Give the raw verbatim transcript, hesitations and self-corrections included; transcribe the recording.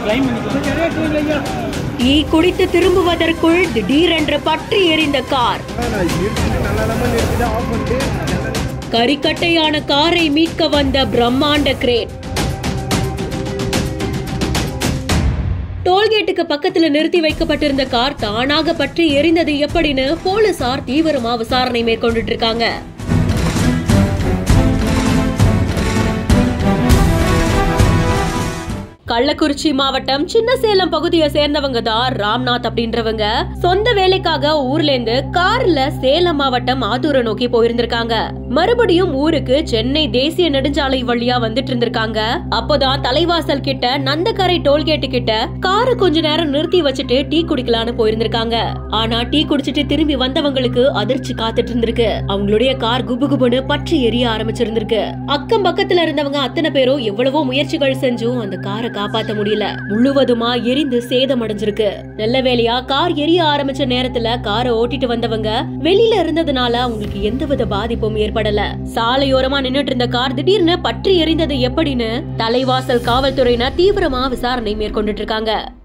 Tea குடித்து திரும்புவதற்குள் திடீரென்று பற்றி எரிந்த கார். கரிக்கட்டையான காரை மீட்க வந்த பிரம்மாண்ட கிரேன். டோல்கேட்டுக்கு பக்கத்துல நிறுத்தி வைக்கப்பட்டிருந்த கார் தானாக பற்றி எரிந்தது எப்படின்னு போலீசார் தீவிரமா விசாரணை மேற்கொண்டுட்டு இருக்காங்க. கள்ளக்குறிச்சி மாவட்டம் சின்ன சேலம் பகுதியை சேர்ந்தவங்க தான் ராம்நாத் அப்படின்றவங்க. சொந்த வேலைக்காக ஊர்ல இருந்து கார்ல சேலம் மாவட்டம் ஆத்தூரை நோக்கி போயிருந்திருக்காங்க. மறுபடியும் ஊருக்கு சென்னை தேசிய நெடுஞ்சாலை வழியா வந்துட்டு இருந்திருக்காங்க. அப்போதான் தலைவாசல் கிட்ட நந்தக்கரை டோல்கேட்டு கிட்ட காரை கொஞ்ச நேரம் நிறுத்தி வச்சுட்டு டீ குடிக்கலான்னு போயிருந்திருக்காங்க. ஆனா டீ குடிச்சிட்டு திரும்பி வந்தவங்களுக்கு அதிர்ச்சி காத்துட்டு இருந்திருக்கு. அவங்களுடைய கார் குபு குபுன்னு பற்றி எரிய ஆரம்பிச்சிருந்திருக்கு. அக்கம் பக்கத்துல இருந்தவங்க அத்தனை பேரும் எவ்வளவோ முயற்சிகள் செஞ்சும் அந்த காரை காப்பாத்த முடியல. முழுவதுமா எரிந்து சேதம் அடைஞ்சிருக்கு. நல்ல வேலையா கார் எரிய ஆரம்பிச்ச நேரத்துல காரை ஓட்டிட்டு வந்தவங்க வெளியில இருந்ததுனால அவங்களுக்கு எந்தவித பாதிப்பும் ஏற்படல. சாலையோரமா நின்னுட்டு இருந்த கார் திடீர்னு பற்றி எரிந்தது எப்படின்னு தலைவாசல் காவல்துறையினர் தீவிரமா விசாரணை மேற்கொண்டுட்டு இருக்காங்க.